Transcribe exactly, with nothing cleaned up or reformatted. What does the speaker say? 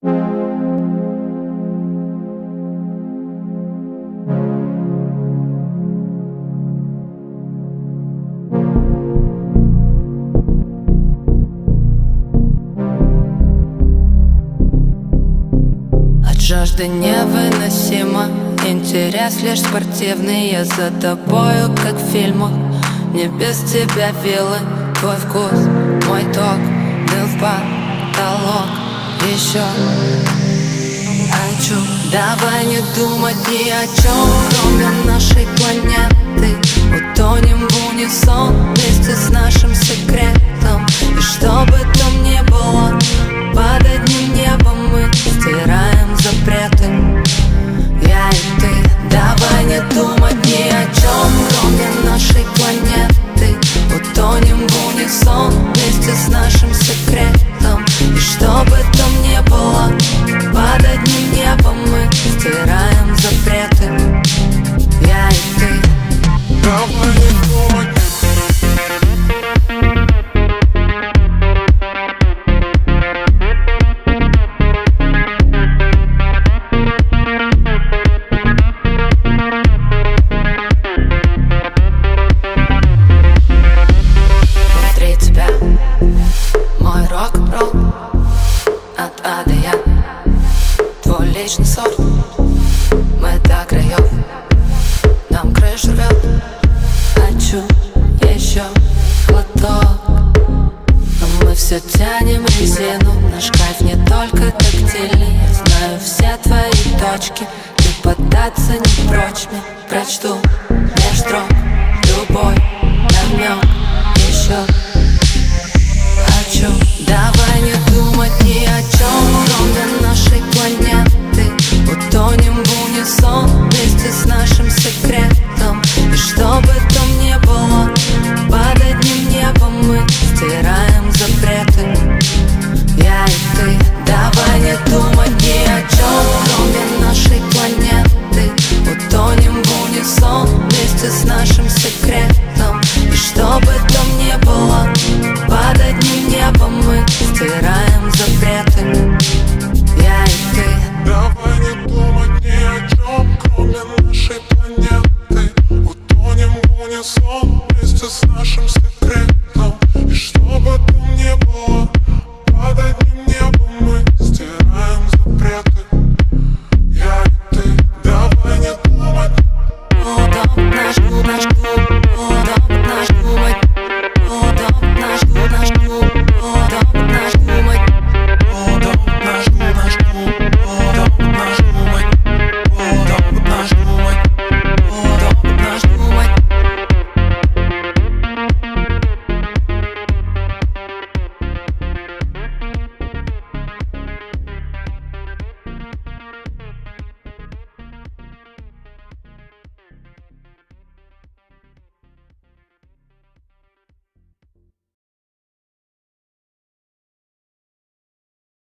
Жажда невыносима, интерес лишь спортивный. Я за тобою, как в фильмах, мне без тебя вилы. Твой вкус, мой ток, дым в потолок. Еще хочу, давай не думать ни о чем, кроме нашей планеты. Утонем в унисон вместе с нашим секретом. И что бы там ни было, под одним небом мы стираем запреты. Я и ты, давай не думать ни о чем, кроме нашей планеты. Утонем в унисон вместе с нашим секретом. И что бы там ни было, под одним небом мы стираем запреты. Я и ты, давай не думать. Личный сорт, мы до краев, нам крышу рвет. Хочу еще глоток, но мы все тянем резину. Наш кайф не только тактильный. Я знаю все твои точки, ты поддаться не прочь мне. Прочту меж строк любой намек. Еще хочу, давай